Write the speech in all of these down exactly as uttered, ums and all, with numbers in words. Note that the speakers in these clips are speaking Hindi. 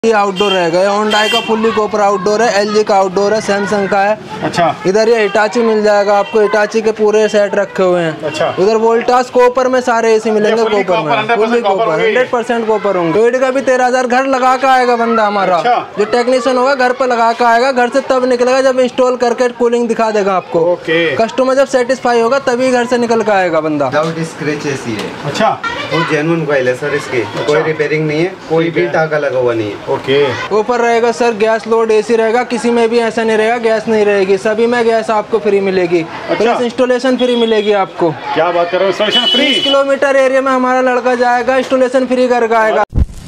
ये आउटडोर रहेगा, होंडा का फुल्ली कॉपर आउटडोर है, एलजी का आउटडोर है, सैमसंग का है। अच्छा। इधर ये हिटाची मिल जाएगा आपको, हिटाची के पूरे सेट रखे हुए हैं। अच्छा। उधर वोल्टास कॉपर में सारे एसी मिलेंगे, कॉपर में fully copper hundred percent copper होंगे। टोयोटा का भी तेरह हजार घर लगा के आएगा बंदा हमारा। अच्छा। जो टेक्नीशियन होगा घर पे लगा के आएगा, घर से तब निकलेगा जब इंस्टॉल करके कूलिंग दिखा देगा आपको। कस्टमर जब सेटिस्फाई होगा तभी घर से निकल के आएगा बंदा। विदाउट स्क्रैच एसी है। अच्छा। वो जेन्युइन कॉइल है सर इसकी। अच्छा। कोई रिपेयरिंग नहीं है, कोई भी टाका लगा हुआ नहीं है। ओके। ऊपर रहेगा सर गैस लोड एसी रहेगा, किसी में भी ऐसा नहीं रहेगा गैस नहीं रहेगी, सभी में गैस आपको फ्री मिलेगी। अच्छा। प्लस इंस्टॉलेशन फ्री मिलेगी आपको। क्या बात कर रहे हो, इंस्टॉलेशन फ्री? तीस किलोमीटर एरिया में हमारा लड़का जाएगा, इंस्टॉलेशन फ्री करके आएगा।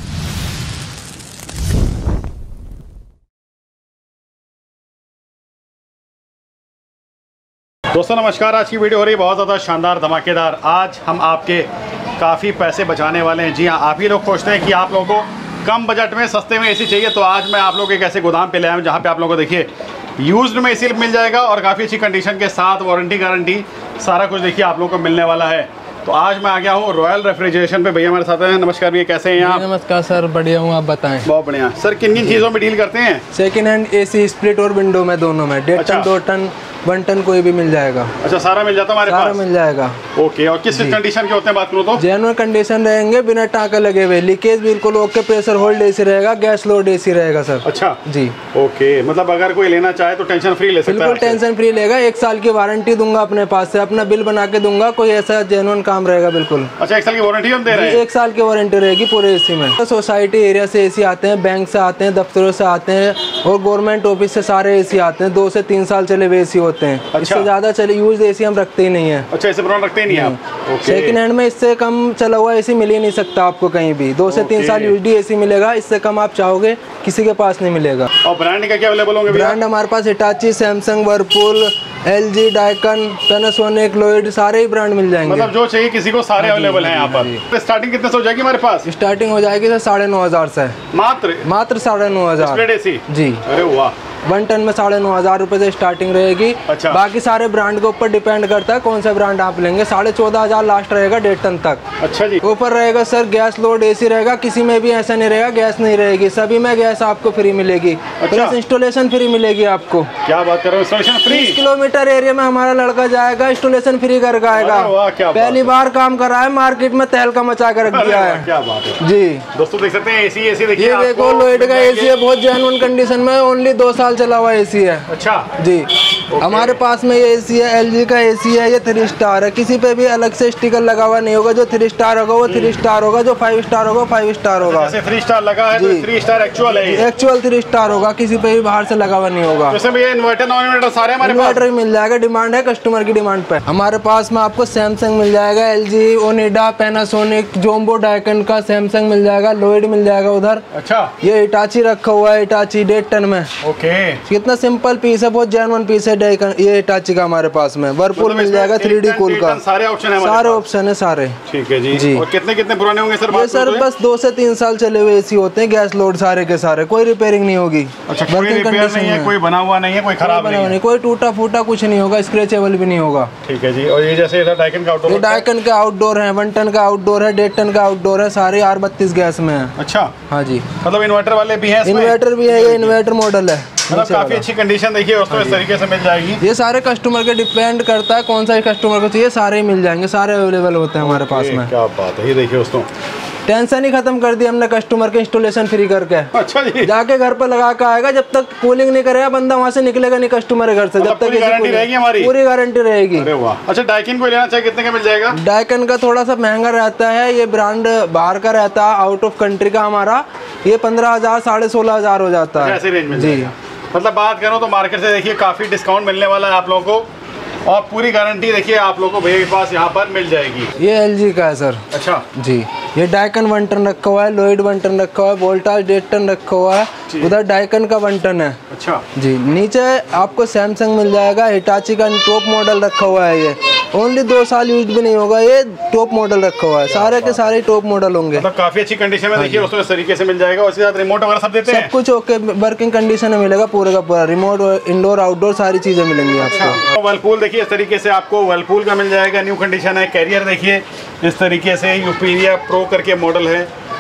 दोस्तों नमस्कार, आज की वीडियो हो रही है बहुत ज़्यादा शानदार धमाकेदार। आज हम आपके काफ़ी पैसे बचाने वाले हैं। जी हाँ, आप ही लोग खोजते हैं कि आप लोगों को कम बजट में सस्ते में एसी चाहिए, तो आज मैं आप लोगों को एक ऐसे गोदाम पे ले आया हूँ जहाँ पे आप लोगों को देखिए यूज्ड में एसी मिल जाएगा और काफ़ी अच्छी कंडीशन के साथ, वारंटी गारंटी सारा कुछ देखिए आप लोगों को मिलने वाला है। तो आज मैं आ गया हूँ रॉयल रेफ्रिजरेशन पे। भैया हमारे साथ हैं। नमस्कार भैया, कैसे हैं आप? नमस्कार सर, बढ़िया हूँ, आप बताएं। बहुत बढ़िया सर। किन किन चीज़ों में डील करते हैं? सेकंड हैंड एसी, स्प्लिट और विंडो में, दोनों में। डेढ़ टन, दो टन, वन टन कोई भी मिल जाएगा। अच्छा, सारा मिल जाता है हमारे पास? सारा मिल जाएगा। ओके। और किस कंडीशन के होते हैं बात करूँ तो? जेन्युइन कंडीशन रहेंगे, बिना टाँके लगे हुए, लीकेज बिल्कुल ओके, प्रेशर होल्ड एसी रहेगा, गैस लोड एसी रहेगा सर। अच्छा जी। ओके, मतलब अगर कोई लेना चाहे तो टेंशन फ्री ले सकता है? बिल्कुल टेंशन फ्री लेगा। एक साल की वारंटी दूंगा अपने पास से, अपना बिल बना के दूंगा, कोई ऐसा जेन्युइन काम रहेगा बिल्कुल। अच्छा, एक साल की वारंटी हम दे रहे हैं? एक साल की वारंटी रहेगी पूरे एसी में। सोसाइटी एरिया से एसी आते हैं, बैंक से आते हैं, दफ्तरों से आते हैं और गवर्नमेंट ऑफिस से सारे एसी आते हैं। दो से तीन साल चले हुए एसी होते हैं। अच्छा। इससे ज्यादा चले यूज एसी हम रखते ही नहीं है। अच्छा, इसे पुराना रखते ही नहीं आप? ओके। सेकंड हैंड में इससे कम चला हुआ एसी मिल ही नहीं सकता आपको कहीं भी। दो से तीन साल यूजडी एसी मिलेगा, इससे कम आप चाहोगे किसी के पास नहीं मिलेगा। और ब्रांड का क्या अवेलेबल होंगे? ब्रांड हमारे पास Hitachi, Samsung, Whirlpool, LG, Daikin, Panasonic, Lloyd, सारे ही ब्रांड मिल जाएंगे। मतलब जो चाहिए किसी को सारे अवेलेबल हैं यहाँ पर। स्टार्टिंग कितने से हो जाएगी हमारे पास? स्टार्टिंग हो जाएगी सर साढ़े नौ हजार से। मात्र मात्र साढ़े नौ हजार एसी? जी। अरे वाह। वन टन में साढ़े नौ हजार रुपए से स्टार्टिंग रहेगी। अच्छा। बाकी सारे ब्रांड के ऊपर डिपेंड करता है कौन सा ब्रांड आप लेंगे। साढ़े चौदह हजार लास्ट रहेगा डेढ़ टन तक। अच्छा जी। ऊपर रहेगा सर गैस लोड एसी रहेगा, किसी में भी ऐसा नहीं रहेगा गैस नहीं रहेगी, सभी में गैस आपको फ्री मिलेगी। अच्छा। प्लस इंस्टॉलेशन फ्री मिलेगी आपको। क्या बात कर रहे हो, इंस्टॉलेशन फ्री? तीस किलोमीटर एरिया में हमारा लड़का जाएगा, इंस्टॉलेशन फ्री करके आएगा। पहली बार काम कर रहा है, मार्केट में तहलका मचा कर रख दिया है। क्या बात है जी। दोस्तों देख सकते हैं एसी एसी देखिए, ये देखो लॉयड का एसी है, बहुत जेन्युइन कंडीशन में, ओनली दो साल चला हुआ एसी है। अच्छा जी। हमारे पास में ये एसी है, एलजी का एसी है, ये थ्री स्टार है, किसी पे भी अलग से स्टिकर लगा हुआ नहीं होगा। जो थ्री स्टार होगा वो थ्री स्टार होगा, जो फाइव स्टार होगा फाइव स्टार होगा। जैसे थ्री स्टार लगा है तो थ्री स्टार एक्चुअल है, एक्चुअल थ्री स्टार होगा, किसी पे भी बाहर से लगा हुआ नहीं होगा। जैसे भैया इन्वर्टर नॉन इन्वर्टर सारे हमारे पास? इन्वर्टर मिल जाएगा, डिमांड है कस्टमर की डिमांड पे। हमारे पास में आपको सैमसंग मिल जाएगा, एलजी, ओनिडा, पैनासोनिक, जोम्बो, डाइकन का सैमसंग मिल जाएगा, लॉयड मिल जाएगा उधर। अच्छा। ये हिटाची रखा हुआ है, हिटाची डेढ़ टन में। ओके। कितना सिंपल पीस है, बहुत जेन्युइन पीस है डाइकन, ये हिटाची का हमारे पास में। वर्लपूल मिल जाएगा थ्री डी कूल का, सारे ऑप्शन है, सारे ऑप्शन है सारे। ठीक है जी, जी। और कितने कितने पुराने होंगे सर? ये सर बस दो से तीन साल चले हुए एसी होते हैं, गैस लोड सारे के सारे, कोई रिपेयरिंग नहीं होगी। अच्छा, कोई रिपेयर नहीं है, कोई बना हुआ नहीं है, कोई खराब नहीं है, कोई टूटा फूटा कुछ नहीं होगा, स्क्रैचेबल भी नहीं होगा। ठीक है जी। और ये जैसे डाइकन का आउटडोर? ये डाइकन का आउटडोर है, वन टन का आउटडोर है, डेढ़ टन का आउटडोर है, सारे आर बत्तीस गैस में है। अच्छा। हाँ जी। मतलब इन्वर्टर वाले भी है? इन्वर्टर भी है, ये इन्वर्टर मॉडल है। मतलब काफी अच्छी कंडीशन देखिए दोस्तों, इस तरीके से मिल जाएगी। ये सारे कस्टमर के डिपेंड करता है कौन सा कस्टमर को चाहिए, सारे मिल जाएंगे, सारे अवेलेबल होते हैं हमारे पास में। क्या बात है, ये देखिए दोस्तों, टेंशन ही खत्म कर दी हमने कस्टमर के इंस्टॉलेशन फ्री करके। अच्छा जी। जाके घर पर लगा के आएगा, जब तक कूलिंग नहीं करेगा बंदा वहाँ से निकलेगा नहीं कस्टमर घर से, जब तक गारंटी रहेगी हमारी? पूरी गारंटी रहेगी। अरे वाह। अच्छा, डाइकन को लेना चाहिए कितने का मिल जाएगा? डाइकन का थोड़ा सा महंगा रहता है, ये ब्रांड बाहर का रहता है, आउट ऑफ कंट्री का हमारा, ये पंद्रह हजार साढ़े सोलह हजार हो जाता है। ऐसे रेंज में जी। मतलब बात करूँ तो मार्केट से देखिए काफी डिस्काउंट मिलने वाला है आप लोगों को, और पूरी गारंटी देखिए आप लोगों को भैया के पास यहाँ पर मिल जाएगी। ये एलजी का है सर। अच्छा जी। ये डाइकन वन टन रखा हुआ है, लॉयड वन टन रखा हुआ है, वोल्टास डेढ़ टन रखा हुआ है, उधर डाइकन का वन टन है। अच्छा जी। नीचे आपको सैमसंग मिल जाएगा, हिटाची का टॉप मॉडल रखा हुआ है, ये ओनली दो साल यूज भी नहीं होगा, ये टॉप मॉडल रखा हुआ है, सारे के सारे टॉप मॉडल होंगे। मतलब काफी अच्छी कंडीशन में देखिए दोस्तों, इस तरीके से मिल जाएगा। उसके साथ रिमोट वगैरह सब देते हैं? सब कुछ ओके, वर्किंग कंडीशन में मिलेगा पूरे का पूरा, रिमोट, इंडोर, आउटडोर सारी चीजें मिलेंगी आपको। वर्लपूल देखिए इस तरीके से आपको वर्लपूल का मिल जाएगा, न्यू कंडीशन है। कैरियर देखिए इस तरीके से यूपीरिया प्रो करके मॉडल है,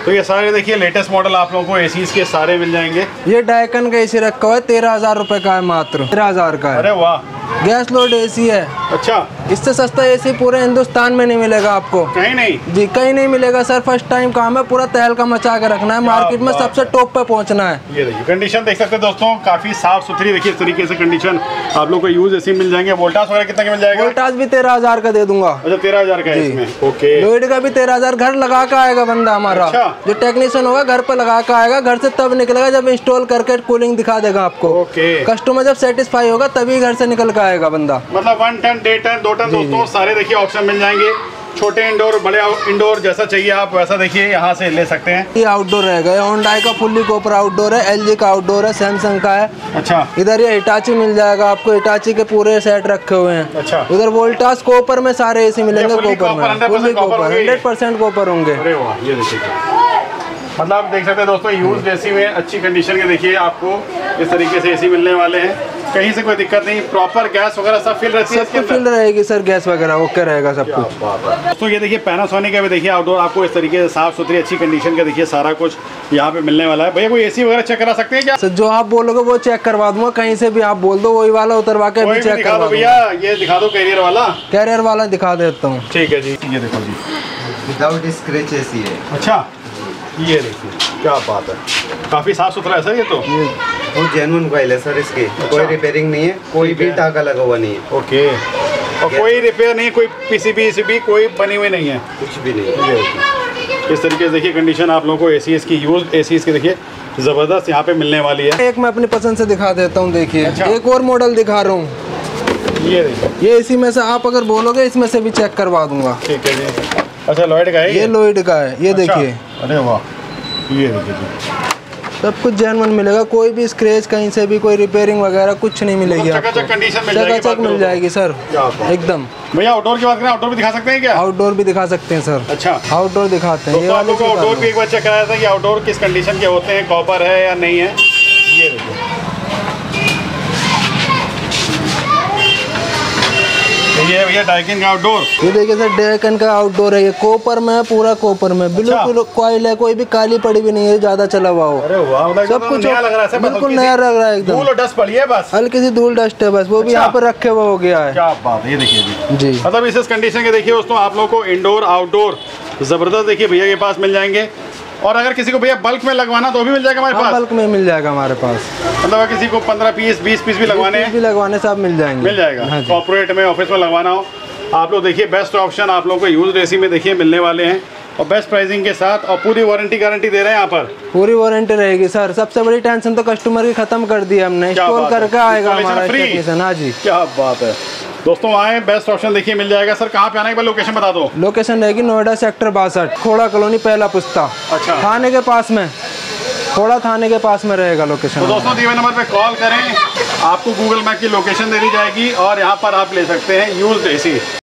तो ये सारे देखिए लेटेस्ट मॉडल आप लोगों को एसीज के सारे मिल जाएंगे। ये डायकन का एसी रखा हुआ है, तेरह हजार रुपए का है, मात्र तेरह हजार का है। अरे वाह, गैस लोड एसी है। अच्छा, इससे सस्ता एसी पूरे हिंदुस्तान में नहीं मिलेगा आपको, कहीं नहीं जी कहीं नहीं मिलेगा सर। फर्स्ट टाइम काम है, पूरा तहलका मचा के रखना है, मार्केट में सबसे टॉप पे पहुंचना है। ये देखिए कंडीशन देख सकते हैं दोस्तों, काफी साफ सुथरी। देखिए इस तरीके से कंडीशन आप लोग को यूज एसी मिल जाएंगे। वोल्टास वगैरह कितना का मिल जाएगा? वोल्टास भी तेरह हजार का दे दूंगा। अच्छा, तेरह हजार का है इसमें। ओके, लोड का भी तेरह हजार। घर लगा के आएगा बंदा हमारा। अच्छा। जो टेक्नीशियन होगा घर पे लगा के आएगा, घर से तब निकलेगा जब इंस्टॉल करके कूलिंग दिखा देगा आपको। ओके, कस्टमर जब सेटिस्फाई होगा तभी घर से निकल के आएगा बंदा। मतलब वन टन, डेढ़ टन, दो टन दोस्तों सारे देखिए ऑप्शन मिल जाएंगे। छोटे इंडोर, बड़े इंडोर, जैसा चाहिए आप वैसा देखिए यहाँ से ले सकते हैं। ये आउटडोर रहेगा, होंडा का फुल्ली कॉपर आउटडोर है, एलजी का आउटडोर है, सैमसंग का है। अच्छा, इधर ये हिटाची मिल जाएगा आपको, हिटाची के पूरे सेट रखे हुए हैं। अच्छा, उधर वोल्टास कॉपर में सारे एसी मिलेंगे, कॉपर में fully copper, hundred percent copper होंगे। अरे वाह, ये देखिए मतलब आप देख सकते हैं दोस्तों, यूज एसी में अच्छी कंडीशन के देखिए आपको इस तरीके से एसी मिलने वाले हैं। कहीं से कोई दिक्कत नहीं, प्रॉपर गैस वगैरह सब फिल रहती है, सब फिल रहेगी सर, गैस वगैरह ओके रहेगा सब कुछ। तो ये देखिए पैनासोनिक का भी देखिए आउटडोर आपको इस तरीके से साफ सुथरी अच्छी कंडीशन का देखिए सारा कुछ यहाँ पे मिलने वाला है। भैया कोई एसी वगैरह चेक करा सकते हैं क्या? सर जो आप बोलोगे वो चेक करवा दूंगा, कहीं से भी आप बोल दो वही वाला उतरवा के अभी चेक दिखा दो भैया, ये दिखा दो कैरियर वाला। कैरियर वाला दिखा देता हूँ। ठीक है जी, ये देखो जी, विदाउट स्क्रैच एसी है। अच्छा, ये देखिए क्या बात है, काफी साफ सुथरा है सर ये तो। वो जेन्युइन कॉइल है सर इसकी। अच्छा। कोई रिपेयरिंग नहीं है, कोई भी टाका लगा हुआ नहीं है। ओके, और कोई रिपेयर नहीं, कोई पीसीबी ईसीबी कोई बनी हुई नहीं है, कुछ भी नहीं है। इस तरीके से देखिए कंडीशन आप लोगों को एसीएस की यूज एसीएस की देखिए जबरदस्त यहाँ पे मिलने वाली है। एक मैं अपनी पसंद से दिखा देता हूँ, देखिए। अच्छा। एक और मॉडल दिखा रहा हूँ, ये देखिए। ये इसी में से आप अगर बोलोगे इसमें से भी चेक करवा दूंगा। ठीक है जी। अच्छा, लॉयड का है ये? ये लॉयड का है, ये अच्छा। देखिए। अरे वाह, ये देखिए जी, सब कुछ जेन्युइन मिलेगा, कोई भी स्क्रैच कहीं से भी कोई रिपेयरिंग वगैरह कुछ नहीं मिलेगी आपको। चकाचक कंडीशन मिल जाएगी, चकाचक मिल जाएगी सर एकदम। भैया आउटडोर की बात करें, आउटडोर भी दिखा सकते हैं क्या? आउटडोर भी दिखा सकते हैं सर। अच्छा, आउटडोर दिखाते हैं। ये आप लोगों को आउटडोर भी एक बार चेक कराया था कि आउटडोर किस कंडीशन के होते हैं, कॉपर है या नहीं है। ये देखिए, ये भैया डाइकिन का आउटडोर। ये देखिए सर, डाइकिन का आउटडोर है, ये कॉपर में है, पूरा कॉपर में, बिल्कुल कॉइल है, कोई भी काली पड़ी भी नहीं है, ज्यादा चला हुआ हो। अरे वाह, सब कुछ नया लग रहा है, बिल्कुल नया लग रहा है एकदम। धूल और डस्ट पड़ी है बस, हल्की सी धूल डस्ट है बस, वो भी यहाँ पर रखे हुआ हो गया है। क्या बात है, ये देखिए जी जी। मतलब इस कंडीशन के देखिए दोस्तों आप लोग को इंडोर आउटडोर जबरदस्त देखिए भैया के पास मिल जाएंगे। और अगर किसी को भैया बल्क में लगवाना तो भी मिल जाएगा हमारे पास? बल्क में मिल जाएगा हमारे पास, मतलब अगर किसी को पंद्रह पीस बीस पीस भी लगवाने भी लगवाने सब मिल जाएंगे, मिल जाएगा। कॉर्पोरेट में ऑफिस में लगवाना हो आप लोग देखिए, बेस्ट ऑप्शन आप लोगों को यूज एसी में देखिए मिलने वाले हैं, और बेस्ट प्राइसिंग के साथ, और पूरी वारंटी गारंटी दे रहे हैं यहाँ पर। पूरी वारंटी रहेगी सर। सबसे बड़ी टेंशन तो कस्टमर की खत्म कर दी हमने, इंस्टॉल करके आएगा हमारा टेक्नीशियन। हाँ जी, क्या बात है दोस्तों, आए बेस्ट ऑप्शन देखिए मिल जाएगा। सर कहाँ पे आने के बाद लोकेशन बता दो? लोकेशन रहेगी नोएडा सेक्टर बासठ, खोड़ा कॉलोनी, पहला पुस्ता। अच्छा, थाने के पास में, खोड़ा थाने के पास में रहेगा लोकेशन। तो दोस्तों दिए नंबर पे कॉल करें, आपको गूगल मैप की लोकेशन दे दी जाएगी और यहाँ पर आप ले सकते हैं यूज्ड एसी।